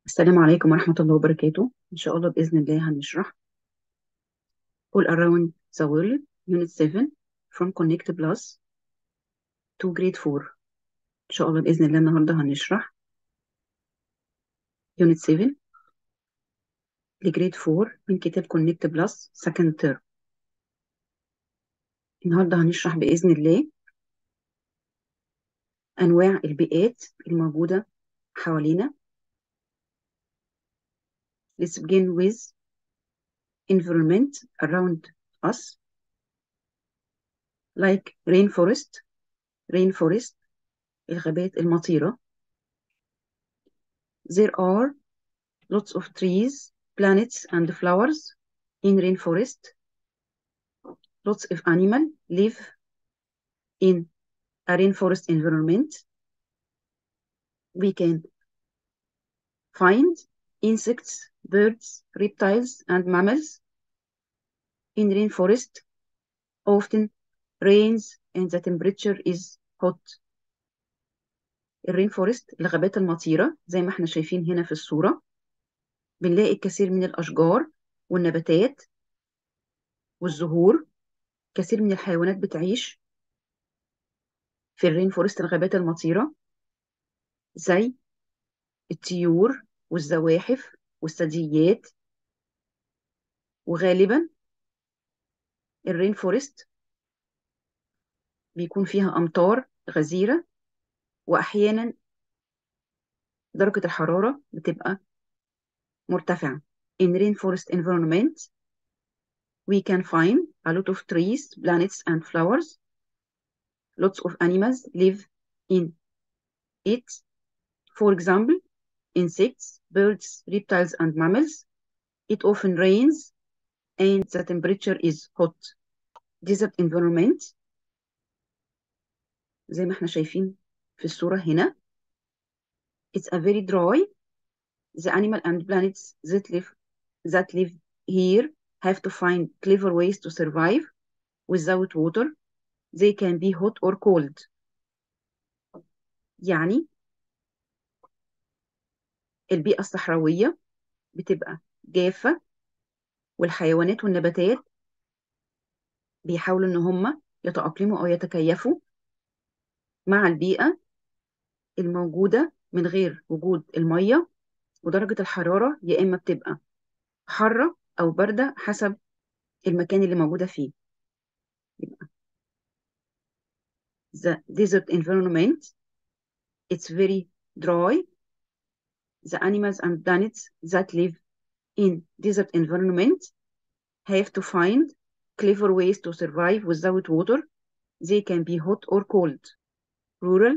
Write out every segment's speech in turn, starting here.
السلام عليكم ورحمة الله وبركاته. إن شاء الله بإذن الله هنشرح All Around the World Unit 7 from Connect Plus to Grade 4. إن شاء الله بإذن الله النهاردة هنشرح Unit 7 لجريد 4 من كتاب Connect Plus Second Term. النهاردة هنشرح بإذن الله أنواع البيئات الموجودة حوالينا. Let's begin with environment around us like rainforest, الغابات المطيرة. There are lots of trees, plants and flowers in rainforest. Lots of animals live in a rainforest environment. We can find insects, birds, reptiles and mammals in rainforest. Often rains and the temperature is hot. الرينفورست الغابات المطيرة زي ما احنا شايفين هنا في الصورة، بنلاقي الكثير من الأشجار والنباتات والزهور. كثير من الحيوانات بتعيش في الرينفورست الغابات المطيرة زي الطيور والزواحف والثدييات. وغالبا الرين فورست بيكون فيها أمطار غزيرة، وأحيانا درجة الحرارة بتبقى مرتفعة. In rainforest environment we can find a lot of trees, plants and flowers. Lots of animals live in it. For example, insects, birds, reptiles and mammals. It often rains and the temperature is hot. Desert environment زي ما احنا شايفين في الصورة هنا. It's a very dry. The animal and plants that live here have to find clever ways to survive without water. They can be hot or cold. يعني البيئة الصحراوية بتبقى جافة، والحيوانات والنباتات بيحاولوا إن هم يتأقلموا أو يتكيفوا مع البيئة الموجودة من غير وجود المية. ودرجة الحرارة يا إما بتبقى حارة أو باردة حسب المكان اللي موجودة فيه. The desert environment, it's very dry. The animals and plants that live in desert environment have to find clever ways to survive without water. They can be hot or cold. Rural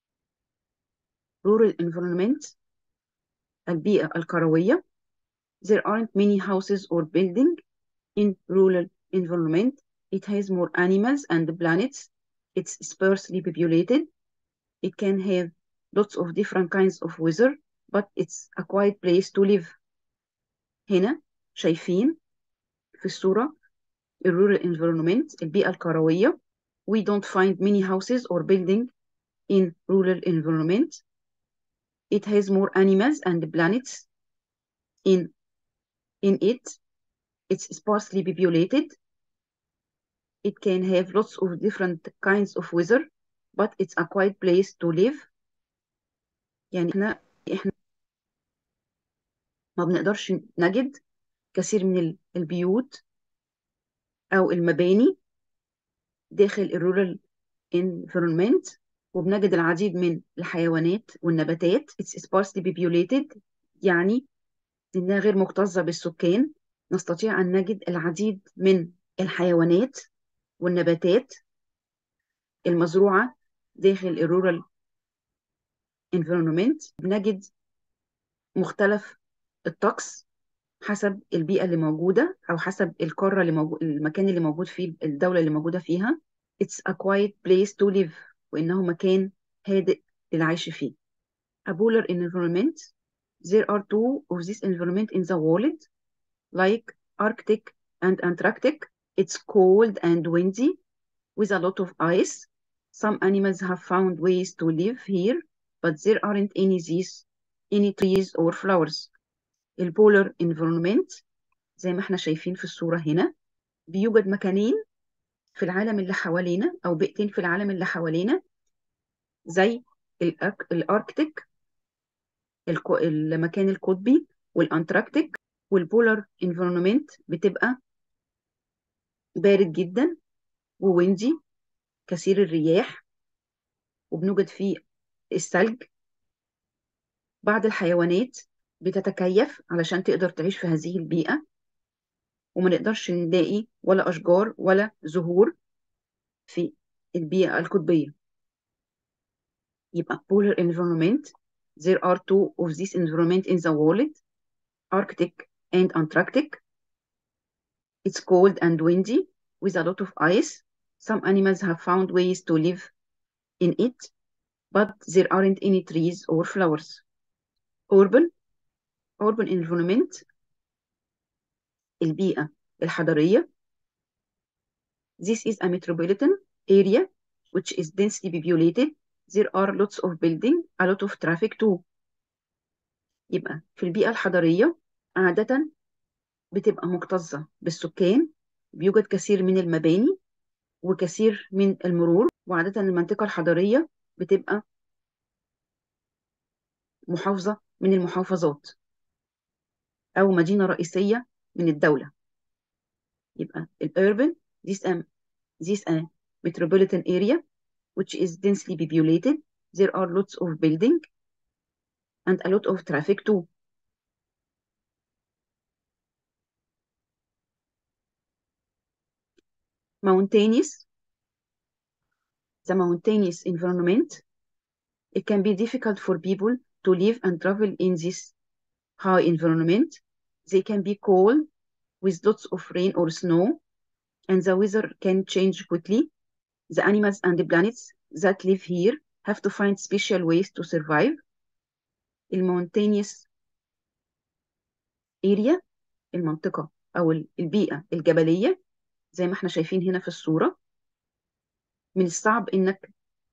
environment البيئة القروية. There aren't many houses or buildings in rural environment. It has more animals and planets. It's sparsely populated. It can have lots of different kinds of weather, but it's a quiet place to live. هنا شايفين في الصورة rural environment البيئة القروية. We don't find many houses or buildings in rural environment. It has more animals and planets in it. It's sparsely populated. It can have lots of different kinds of weather, but it's a quiet place to live. يعني احنا ما بنقدرش نجد كثير من البيوت أو المباني داخل الرورال environment، وبنجد العديد من الحيوانات والنباتات. It's sparsely populated يعني إنها غير مكتظة بالسكان. نستطيع أن نجد العديد من الحيوانات والنباتات المزروعة داخل الرورال environment. بنجد مختلف الطقس حسب البيئة اللي موجودة أو حسب القارة المكان اللي موجود فيه، الدولة اللي موجودة فيها. It's a quiet place to live وإنه مكان هادئ للعيش فيه. A polar environment. There are two of this environment in the world, like Arctic and Antarctic. It's cold and windy with a lot of ice. Some animals have found ways to live here, but there aren't any these any trees or flowers. البولر environment زي ما احنا شايفين في الصورة هنا بيوجد مكانين في العالم اللي حوالينا أو بيئتين في العالم اللي حوالينا زي الأركتيك المكان القطبي والأنتاركتيك. والبولر environment بتبقى بارد جدا وويندي كثير الرياح وبنوجد فيه الثلج. بعض الحيوانات بتتكيف علشان تقدر تعيش في هذه البيئة وما نقدرش نلاقي ولا أشجار ولا زهور في البيئة القطبية. يبقى polar environment there are two of these environment in the world Arctic and Antarctic. It's cold and windy with a lot of ice. Some animals have found ways to live in it but there aren't any trees or flowers. Urban environment البيئة الحضرية. This is a metropolitan area which is densely populated. There are lots of building, a lot of traffic too. يبقى في البيئة الحضرية عادة بتبقى مكتظة بالسكان، بيوجد كثير من المباني وكثير من المرور، وعادة المنطقة الحضرية بتبقى محافظة من المحافظات أو مدينة رئيسية من الدولة. يبقى الurban this a metropolitan area which is densely populated. There are lots of building and a lot of traffic too. Mountainous, the mountainous environment, it can be difficult for people to live and travel in this high environment. They can be cold with lots of rain or snow, and the weather can change quickly. The animals and the planets that live here have to find special ways to survive. المونتينيوس area المنطقة أو البيئة الجبلية زي ما احنا شايفين هنا في الصورة من الصعب إنك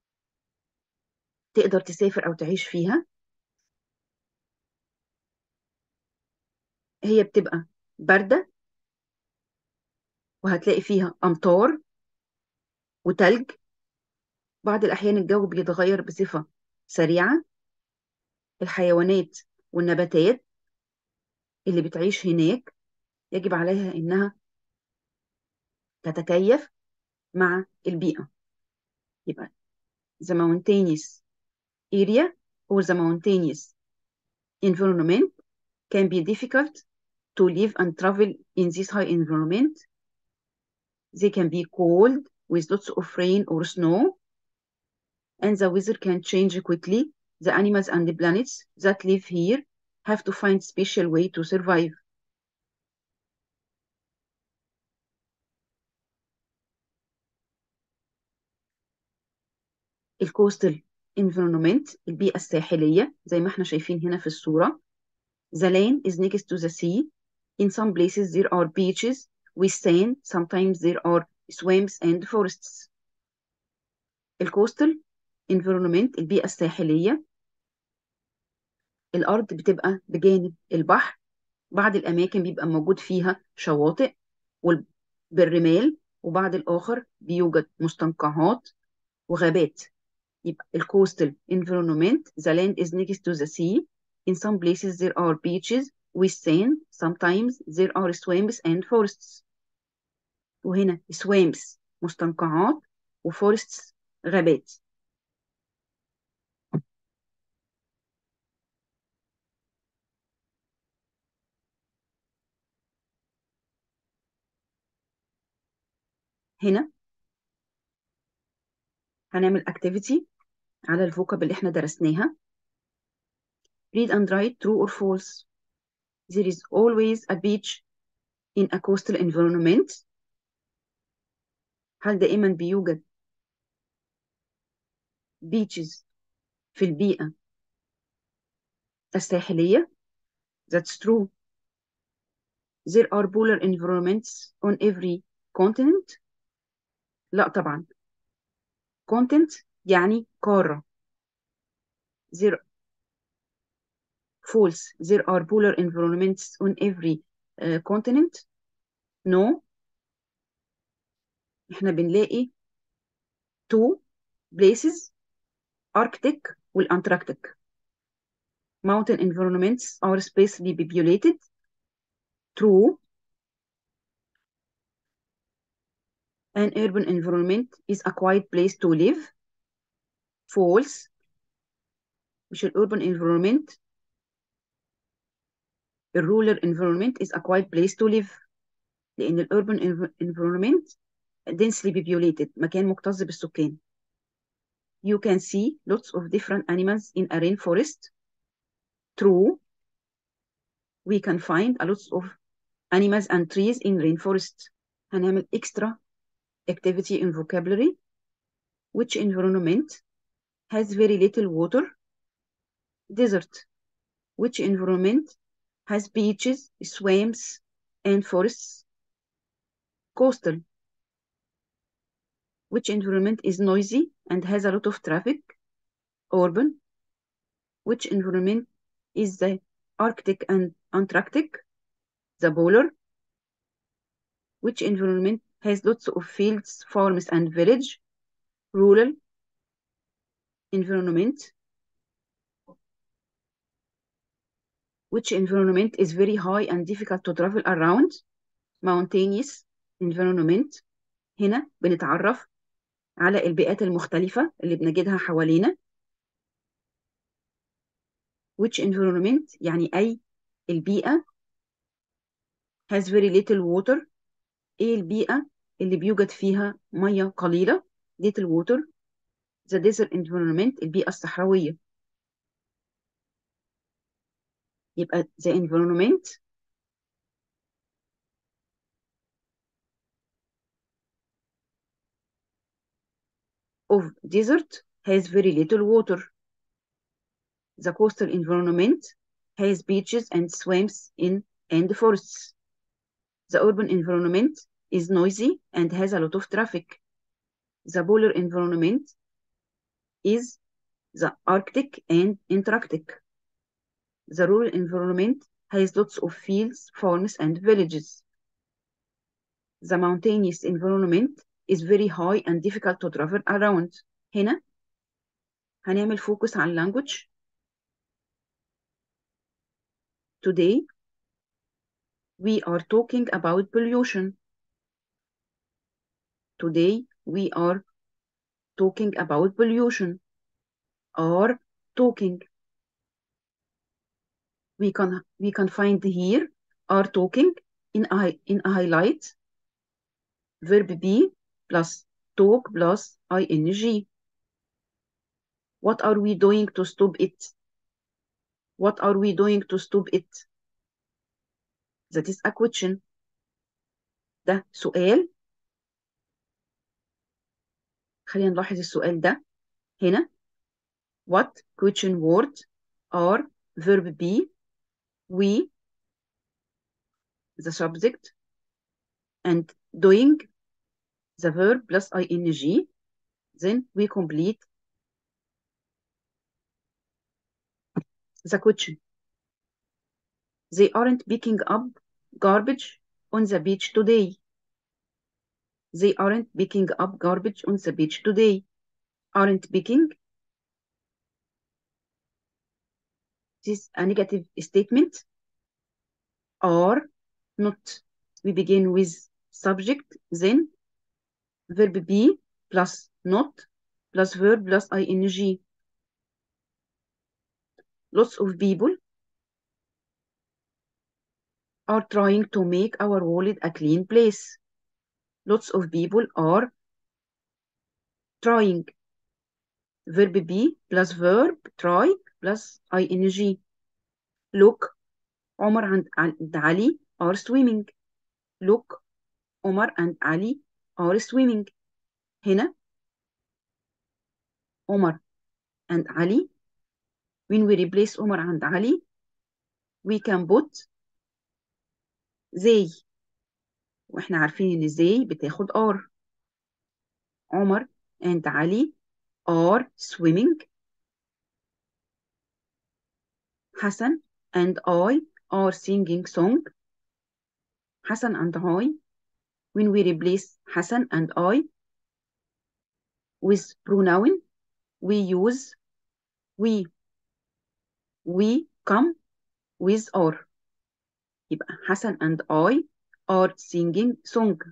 تقدر تسافر أو تعيش فيها. هي بتبقى باردة وهتلاقي فيها أمطار وتلج. بعض الأحيان الجو بيتغير بصفة سريعة. الحيوانات والنباتات اللي بتعيش هناك يجب عليها إنها تتكيف مع البيئة. يبقى the mountainous area or the mountainous environment can be difficult to live and travel in this high environment. They can be cold with lots of rain or snow, and the weather can change quickly. The animals and the planets that live here have to find special way to survive. الكوستال environment البيئة الساحلية زي ما احنا شايفين هنا في الصورة. The land is next to the sea. In some places there are beaches with sand. Sometimes there are swamps and forests. الكوستال environment البيئة الساحلية الأرض بتبقى بجانب البحر. بعض الأماكن بيبقى موجود فيها شواطئ بالرمال وبعض الآخر بيوجد مستنقعات وغابات. يبقى الكوستال environment the land is next to the sea. In some places there are beaches with sand. Sometimes there are swamps and forests. وهنا swamps مستنقعات وforests غابات. هنا هنعمل activity على الفوكاب اللي احنا درسناها. Read and write true or false. There is always a beach in a coastal environment. هل دائما بيوجد beaches في البيئة الساحلية؟ That's true. There are polar environments on every continent. لا طبعا. continent يعني قارة. There false. There are polar environments on every continent. No. احنا بنلاقي two places, Arctic والأنتاركتيك. Mountain environments are sparsely populated. True. An urban environment is a quiet place to live. False. مش urban environment. Rural environment is a quiet place to live. لأن urban environment densely populated. مكان مكتظ بالسكان. You can see lots of different animals in a rainforest. True. We can find a lot of animals and trees in rainforest. هنعمل extra activity in vocabulary. Which environment has very little water? Desert. Which environment has beaches, swamps, and forests? Coastal. Which environment is noisy and has a lot of traffic? Urban. Which environment is the Arctic and Antarctic? The polar. Which environment has lots of fields, farms, and village? Rural environment. Which environment is very high and difficult to travel around? Mountainous environment. هنا بنتعرف على البيئات المختلفة اللي بنجدها حوالينا. Which environment يعني أي البيئة has very little water. إيه البيئة اللي بيوجد فيها مية قليلة؟ little water. The desert environment البيئة الصحراوية. يبقى the environment of desert has very little water. The coastal environment has beaches and swamps and forests. The urban environment is noisy and has a lot of traffic. The polar environment is the Arctic and Antarctic. The rural environment has lots of fields, farms, and villages. The mountainous environment is very high and difficult to travel around. هنا هنعمل focus على language. Today we are talking about pollution. Today we are talking about pollution. Are talking. We can find here are talking in a highlight. Verb be plus talk plus ing. What are we doing to stop it? What are we doing to stop it? That is a question. ده سؤال. خلينا نلاحظ السؤال ده هنا. What question word are verb be, we, the subject, and doing, the verb plus ing. Then we complete the question. They aren't picking up garbage on the beach today. They aren't picking up garbage on the beach today. Aren't picking. This is a negative statement. Are not. We begin with subject, then verb be plus not plus verb plus ing. Lots of people are trying to make our world a clean place. Lots of people are trying. Verb be plus verb try plus ing. Look, Omar and Ali are swimming. Look, Omar and Ali are swimming. هنا Omar and Ali. When we replace Omar and Ali, we can put they. واحنا عارفين ان they بتاخد are. Omar and Ali are swimming. Hassan and I are singing song. Hassan and I. When we replace Hassan and I with pronoun, we use we. We come with are. يبقى Hassan and I are singing song.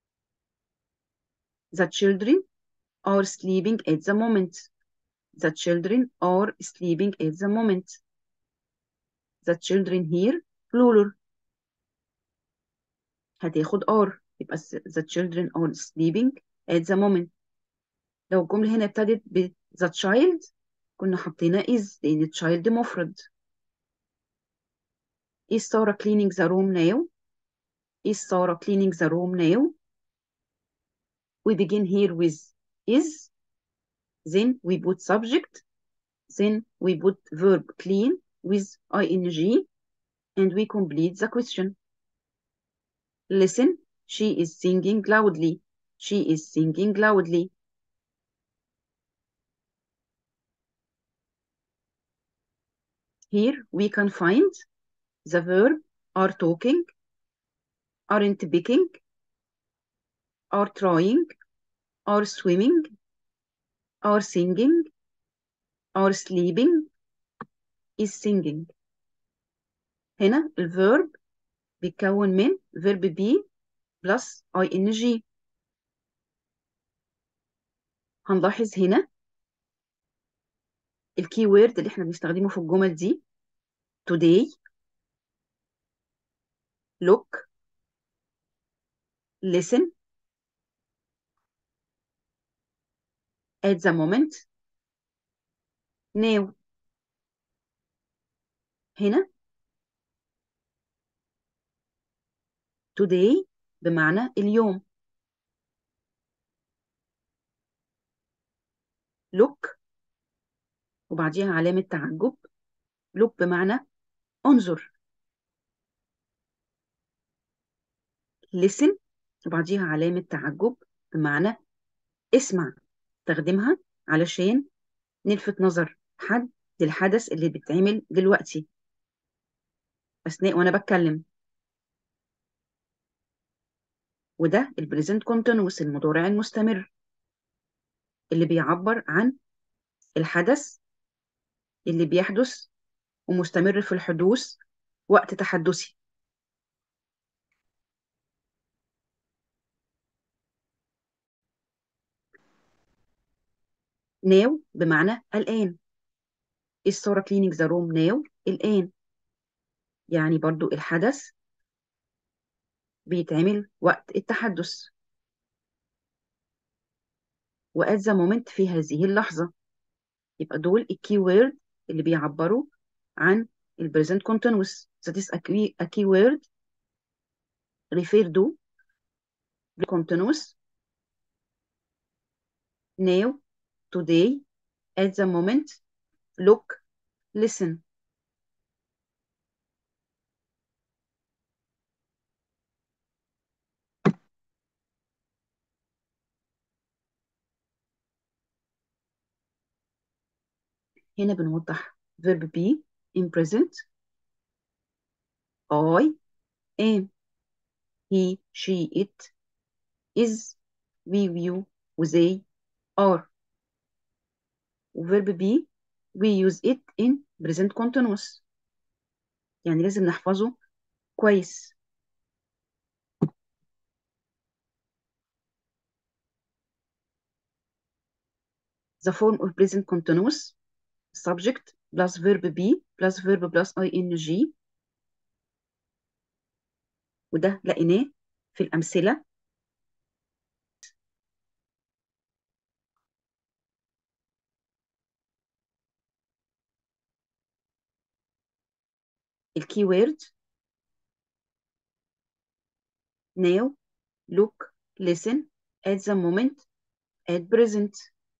The children are sleeping at the moment. The children are sleeping at the moment. The children here plural. هتاخد are. يبقى the children are sleeping at the moment. لو الجملة هنا ابتدت ب the child كنا حطينا is لأن child مفرد. Is Sarah cleaning the room now? Is Sarah cleaning the room now? We begin here with is, then we put subject, then we put verb clean with ing, and we complete the question. Listen, she is singing loudly. She is singing loudly. Here we can find the verb are talking, aren't picking, are trying, are swimming, are singing, are sleeping, is singing. هنا الverb بيتكون من verb be plus ing. هنلاحظ هنا الكي وورد اللي احنا بنستخدمه في الجمل دي today, look, listen, at the moment, now. هنا today بمعنى اليوم. look وبعديها علامة تعجب. look بمعنى انظر. listen وبعديها علامة تعجب بمعنى اسمع. استخدمها علشان نلفت نظر حد للحدث اللي بيتعمل دلوقتي أثناء وأنا بتكلم. وده البريزنت كونتينوس المضارع المستمر اللي بيعبر عن الحدث اللي بيحدث ومستمر في الحدوث وقت تحدثي. now بمعنى الآن. is Sarah cleaning the room now؟ الآن. يعني برضو الحدث بيتعمل وقت التحدث. و at the moment في هذه اللحظة. يبقى دول الكي وورد اللي بيعبروا عن البريزنت continuous. that is a key word refer to continuous now, today, at the moment, look, listen. هنا بنوضح verb be in present. I am, he, she, it, is, we, you, they are. verb be we use it in present continuous. يعني لازم نحفظه كويس. The form of present continuous subject plus verb be plus verb plus ing. وده لقيناه في الأمثلة. الكي وورد now, look, listen, at the moment, at present.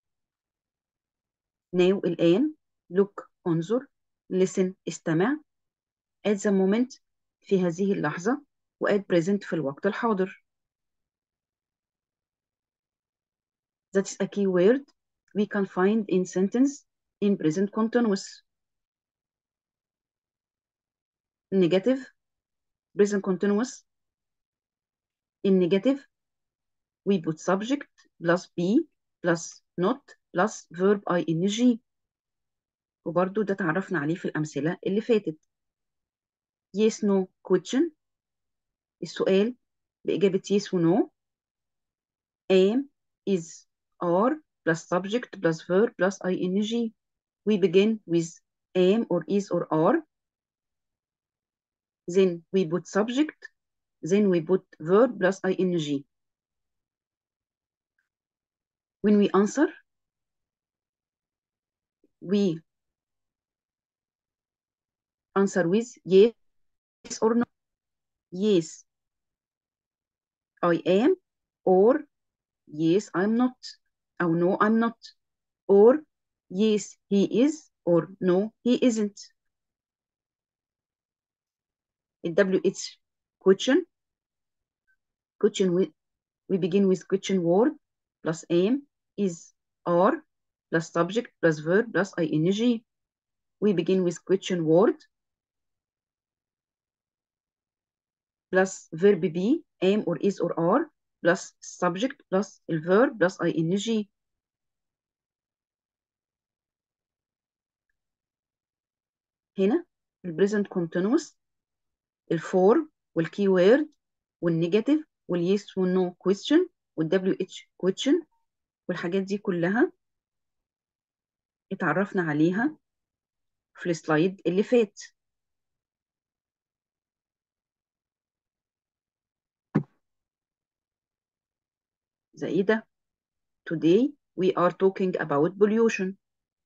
now الآن, look انظر, listen استمع, at the moment في هذه اللحظة, و at present في الوقت الحاضر. That's a key word we can find in sentence in present continuous. negative present continuous. In negative we put subject plus be plus not plus verb ing. وبرضو ده تعرفنا عليه في الأمثلة اللي فاتت. yes no question، السؤال بإجابة yes و no. am is are plus subject plus verb plus ing. We begin with am or is or are, then we put subject, then we put verb plus ing. When we answer, we answer with yes or no. Yes, I am, or yes, I'm not, or no, I'm not, or yes, he is, or no, he isn't. WH question, we begin with question word plus am, is, are, plus subject plus verb plus ing. We begin with question word plus verb be, am or is or are, plus subject plus الverb plus ing. هنا البريزنت continuous، الفورم والكي وورد والنيجاتيف واليس والنو question والWH question، والحاجات دي كلها اتعرفنا عليها في السلايد اللي فات. زي ده. Today we are talking about pollution.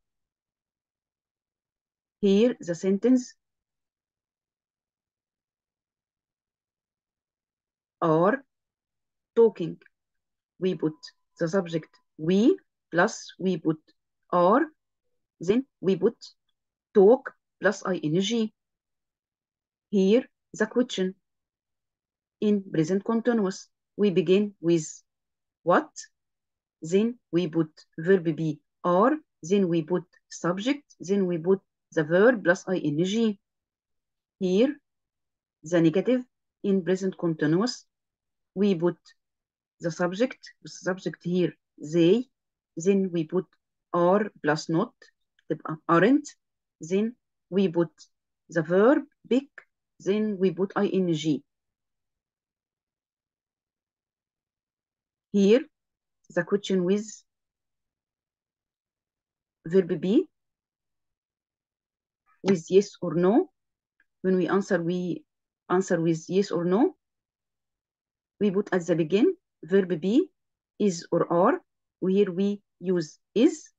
Here the sentence are talking. We put the subject we plus we put are, then we put talk plus ing. Here the question in present continuous. We begin with what, then we put verb be are, then we put subject, then we put the verb plus ing. Here the negative in present continuous. We put the subject here they, then we put are plus not تبقى aren't, then we put the verb pick, then we put ing. Here the question with verb be with yes or no. When we answer with yes or no. We put at the begin verb be is or are, where we use is.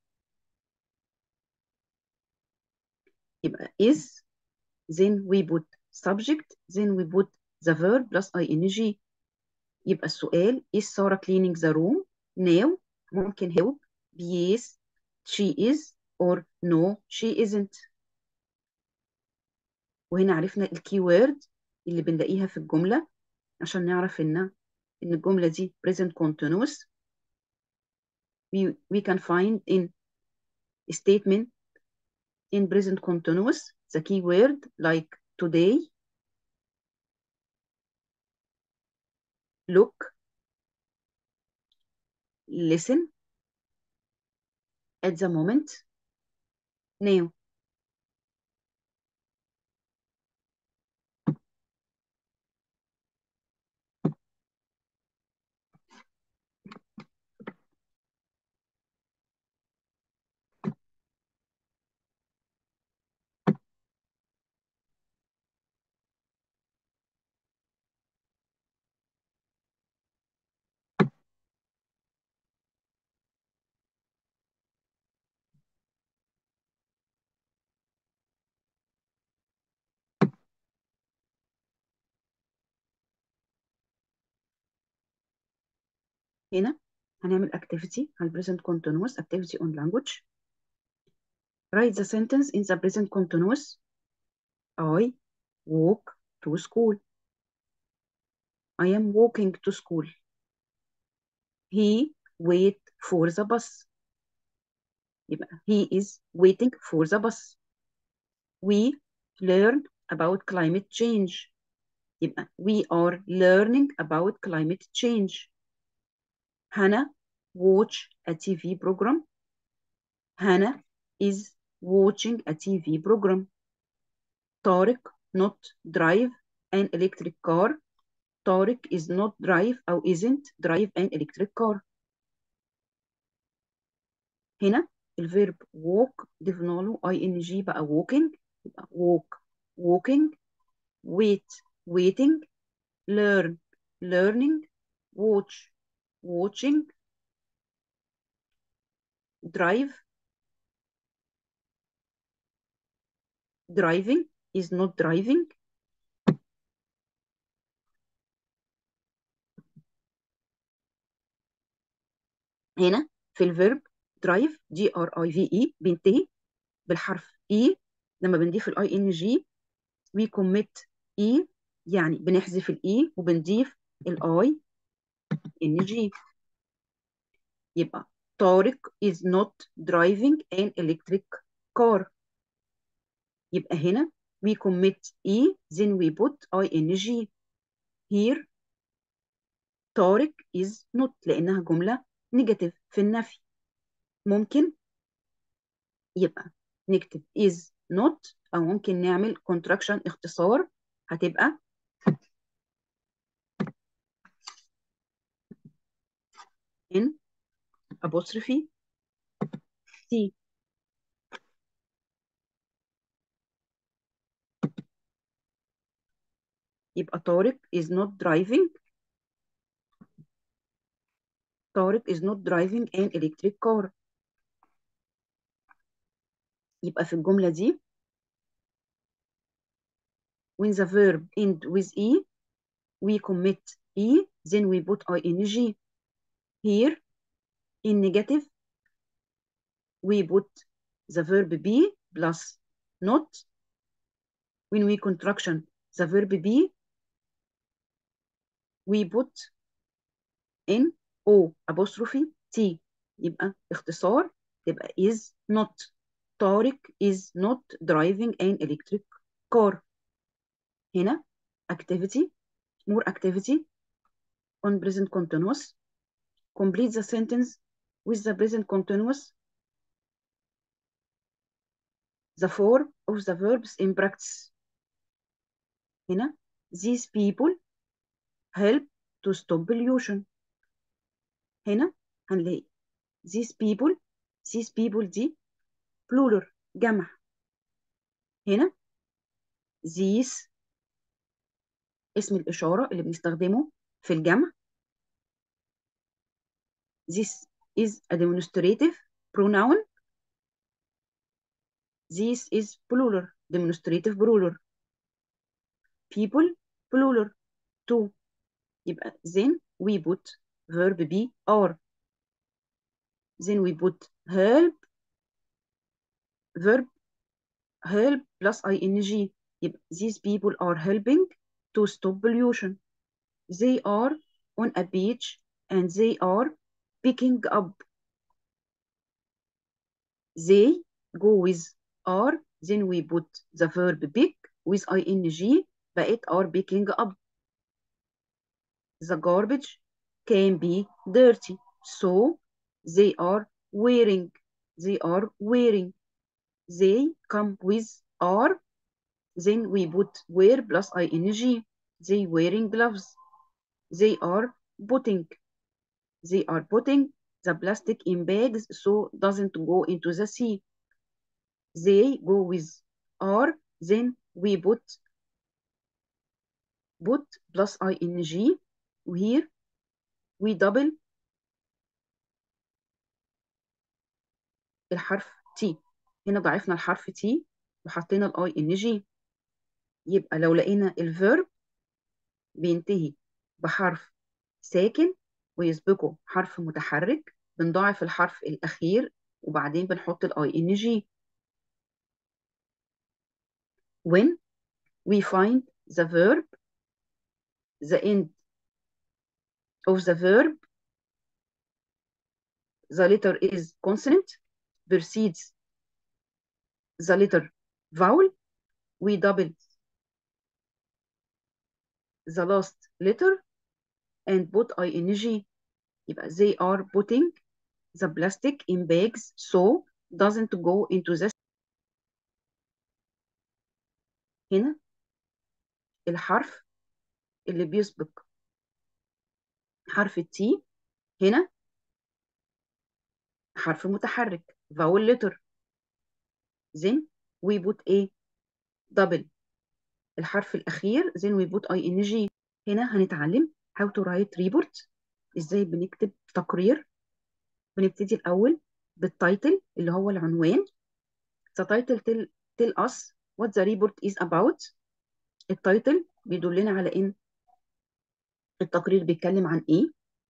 يبقى is, then we put subject, then we put the verb plus ing. يبقى السؤال is Sarah cleaning the room now؟ ممكن help yes she is or no she isn't. وهنا عرفنا الكي وورد اللي بنلاقيها في الجملة عشان نعرف ان الجملة دي present continuous. We can find in statement in present continuous the key word like today, look, listen, at the moment, now. هنا هنعمل activity على present continuous activity on language. Write the sentence in the present continuous. I walk to school. I am walking to school. He wait for the bus. يبقى he is waiting for the bus. We learn about climate change. يبقى we are learning about climate change. Hannah watch a TV program. Hannah is watching a TV program. Tariq not drive an electric car. Tariq is not drive أو isn't drive an electric car. هنا الفيرب walk ضفنا له ing بقى walking. يبقى walk walking, wait waiting, learn learning, watch watching, drive driving, is not driving. هنا في الفيرب drive drive بينتهي بالحرف E. لما بنضيف الاي ان جي we commit E، يعني بنحذف الاي وبنضيف الاي ان جي. يبقى طارق is not driving an electric car. يبقى هنا we commit E then we put ing. Here طارق is not لأنها جملة نيجاتيف في النفي. ممكن يبقى نكتب is not أو ممكن نعمل contraction اختصار، هتبقى in apostrophe T. يبقى طارق is not driving. طارق is not driving an electric car. يبقى في الجملة دي when the verb end with E we commit E then we put ing. Here in negative we put the verb be plus not. When we contraction the verb be we put in O apostrophe T. يبقى اختصار تبقى is not. طارق is not driving an electric car. هنا activity more activity on present continuous. Complete the sentence with the present continuous. The form of the verbs in practice. هنا these people help to stop pollution. هنا هنلاقي these people دي plural جمع. هنا these اسم الإشارة اللي بنستخدمه في الجمع. This is a demonstrative pronoun. This is plural demonstrative plural. People plural two. يبقى then we put verb be are. Then we put help verb help plus ing. يبقى these people are helping to stop pollution. They are on a beach and they are picking up. They go with are, then we put the verb pick with ing بقت are picking up. The garbage can be dirty, so they are wearing. They are wearing. They come with are, then we put wear plus ing. They wearing gloves. They are putting. They are putting the plastic in bags so doesn't go into the sea. They go with are, then we put plus ing. Here we double الحرف T. هنا ضعفنا الحرف T وحطينا الاي ان جي. يبقى لو لقينا الفيرب بينتهي بحرف ساكن ويسبقه حرف متحرك بنضاعف الحرف الأخير وبعدين بنحط الاي ان جي. When we find the verb, the end of the verb, the letter is consonant, precedes the letter vowel, we double the last letter and put ing. يبقى they are putting the plastic in bags so doesn't go into the. هنا الحرف اللي بيسبق حرف التي هنا حرف متحرك vowel letter. then we put a double الحرف الأخير then we put ing. هنا هنتعلم how to write report، ازاي بنكتب تقرير. بنبتدي الأول بالتايتل اللي هو العنوان. the title tell us what the report is about. التايتل بيدلنا على إن التقرير بيتكلم عن إيه.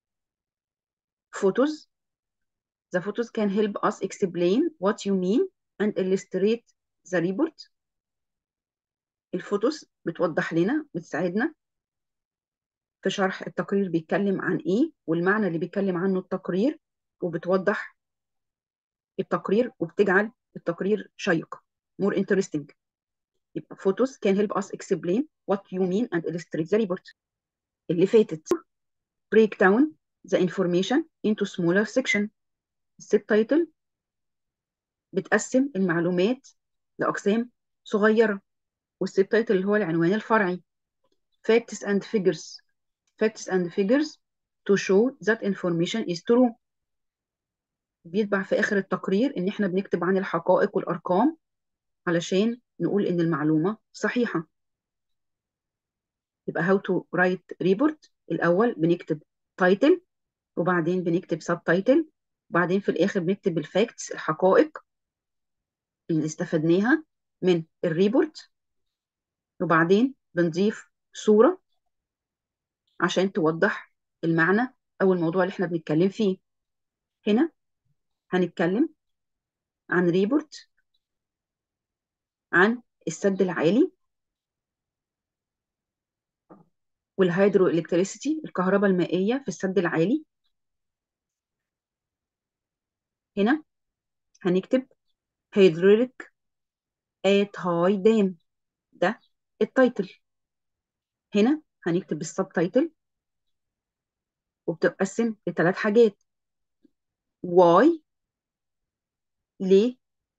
photos the photos can help us explain what you mean and illustrate the report. الفوتوز بتوضح لنا بتساعدنا في شرح التقرير بيتكلم عن ايه والمعنى اللي بيتكلم عنه التقرير، وبتوضح التقرير وبتجعل التقرير شيق more interesting. يبقى photos can help us explain what you mean and illustrate the report. اللي فاتت break down the information into smaller section. السب تايتل بتقسم المعلومات لأقسام صغيرة، والسب تايتل اللي هو العنوان الفرعي. facts and figures facts and figures to show that information is true. بيتبع في آخر التقرير إن إحنا بنكتب عن الحقائق والأرقام علشان نقول إن المعلومة صحيحة. يبقى how to write report. الأول بنكتب title، وبعدين بنكتب subtitle، وبعدين في الآخر بنكتب الفاكتس الحقائق اللي استفدناها من الريبورت، وبعدين بنضيف صورة عشان توضح المعنى أو الموضوع اللي إحنا بنتكلم فيه. هنا هنتكلم عن ريبورت عن السد العالي والهيدرو الكتريسيتي الكهرباء المائية في السد العالي. هنا هنكتب hydraulic at high dam، ده التايتل. هنا هنكتب السب تايتل وبتتقسم لثلاث حاجات. why ليه،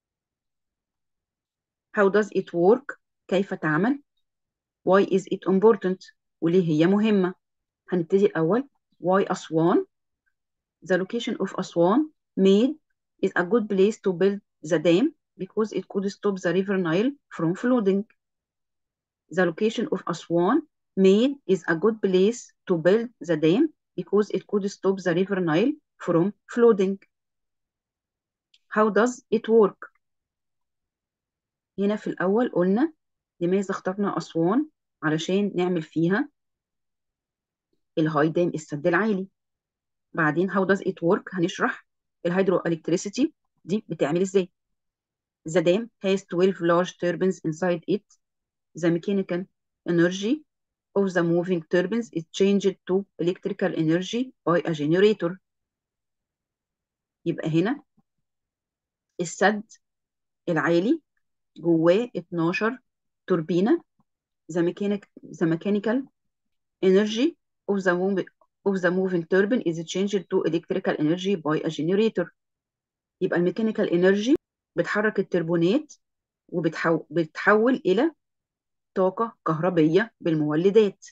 how does it work كيف تعمل، why is it important وليه هي مهمة. هنبتدي الأول why أسوان. the location of أسوان made is a good place to build the dam because it could stop the river Nile from flooding. The location of Aswan made is a good place to build the dam because it could stop the river Nile from flooding. How does it work؟ هنا في الأول قلنا لماذا اخترنا أسوان علشان نعمل فيها الهاي دام السد العالي. بعدين how does it work هنشرح الهيدرو الكتريسيتي دي بتعمل ازاي. The dam has 12 large turbines inside it. The mechanical energy of the moving turbines is changed to electrical energy by a generator. يبقى هنا السد العالي جواه 12 توربينة. the mechanical energy of the moving turbine is changed to electrical energy by a generator. يبقى الميكانيكال انرجي بتحرك التربونات وبتحول إلى طاقة كهربية بالمولدات.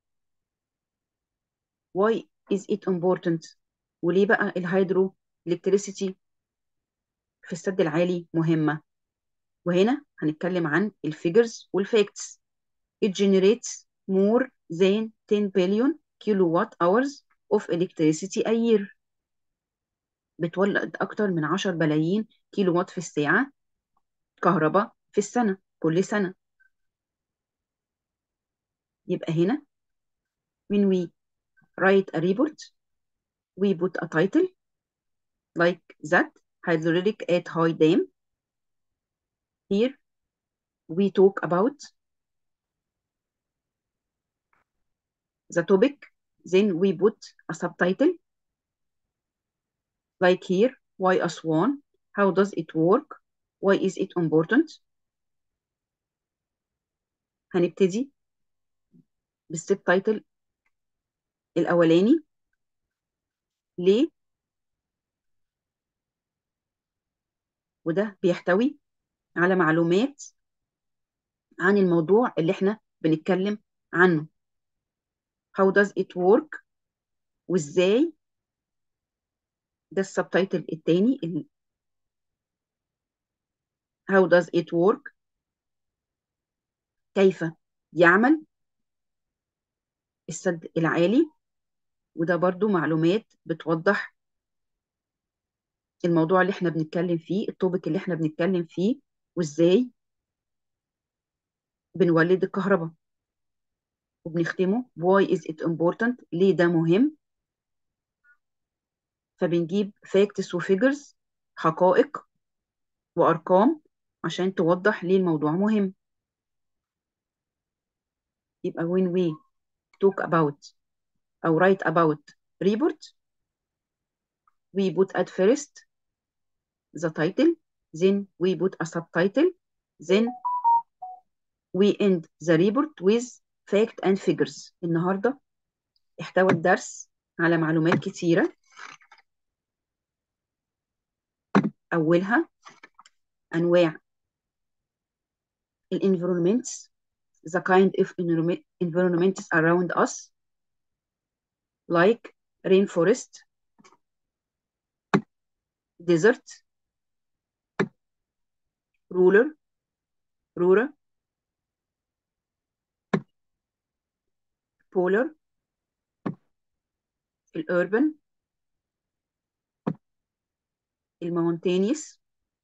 Why is it important؟ وليه بقى الهيدرو الكتريسيتي في السد العالي مهمة؟ وهنا هنتكلم عن الفيجرز والفاكتس. It generates more than 10 billion kilowatt hours of electricity a year. بتولد أكتر من 10 بلايين كيلو وات في الساعة كهرباء في السنة كل سنة. يبقى هنا when we write a report we put a title like that hydraulic at high dam. Here we talk about the topic, then we put a subtitle like here why Aswan, how does it work, why is it important. هنبتدي بالسب تايتل الأولاني. ليه؟ وده بيحتوي على معلومات عن الموضوع اللي احنا بنتكلم عنه. How does it work؟ وازاي. ده السبتايتل التاني How does it work؟ كيف يعمل السد العالي. وده برضو معلومات بتوضح الموضوع اللي احنا بنتكلم فيه، التوبيك اللي احنا بنتكلم فيه، وازاي بنولد الكهرباء. وبنختمه why is it important؟ ليه ده مهم؟ فبنجيب facts وفيجرز، حقائق وأرقام عشان توضح ليه الموضوع مهم. يبقى when we talk about أو write about report, we put at first the title, then we put a subtitle, then we end the report with fact and figures. النهاردة احتوى الدرس على معلومات كتيرة، أولها أنواع environments, the kind of environments around us like rainforest, desert, rural, polar, الurban, الماونتينيوس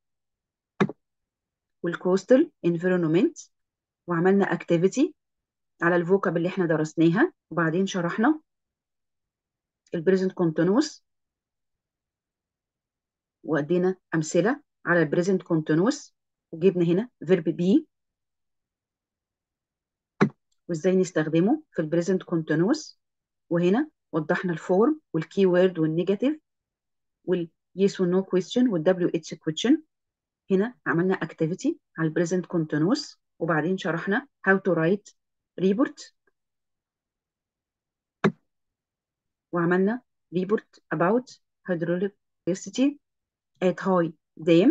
والكوستال environment. وعملنا activity على الفوكاب اللي احنا درسناها، وبعدين شرحنا البريزنت كونتينوس وادينا امثله على البريزنت كونتينوس، وجبنا هنا فيرب بي وازاي نستخدمه في البريزنت كونتينوس. وهنا وضحنا الفورم والكي وورد والنيجاتيف واليس والنو كويستشن والدبليو اتش كويستشن. هنا عملنا اكتيفيتي على البريزنت كونتينوس، وبعدين شرحنا how to write report، وعملنا report about hydroelectricity at high dam.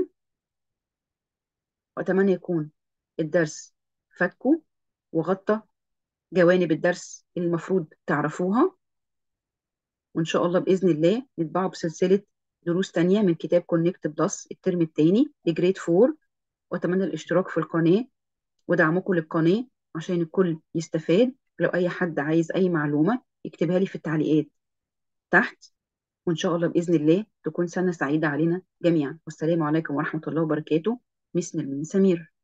وأتمنى يكون الدرس فاتكم وغطى جوانب الدرس اللي المفروض تعرفوها، وإن شاء الله بإذن الله نتبعه بسلسلة دروس تانية من كتاب كونكت بلس الترم التاني لجريد 4. وأتمنى الاشتراك في القناة ودعمكم للقناة عشان الكل يستفاد. لو أي حد عايز أي معلومة يكتبها لي في التعليقات تحت، وإن شاء الله بإذن الله تكون سنة سعيدة علينا جميعا. والسلام عليكم ورحمة الله وبركاته. مس نرمين سمير.